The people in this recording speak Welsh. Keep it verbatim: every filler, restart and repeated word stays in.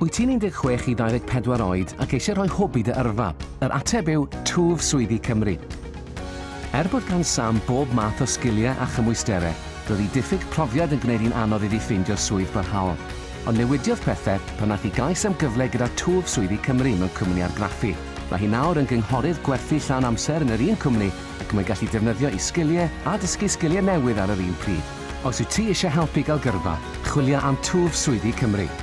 Wyt ti'n un deg chwech i ddau ddeg pedwar oed ac eisiau rhoi hobi dy yrfa? Yr ateb yw Twf Swyddi Cymru. Er bod gan Sam bob math o sgiliau a chymwysterau, roedd hi diffyg profiad yn gwneud hi'n anodd iddi ffeindio swydd barhaol. Ond newidiodd pethau pan nath hi gais am gyfle gyda Twf Swyddi Cymru mewn cwmni argraffu. Mae hi nawr yn gynghorydd gwerthu llawn amser yn yr un cwmni ac mae'n gallu defnyddio ei sgiliau a dysgu sgiliau newydd ar yr un pryd. Os wyt ti eisiau helpu gael gyrfa, chwilio am Twf Swyddi Cymru.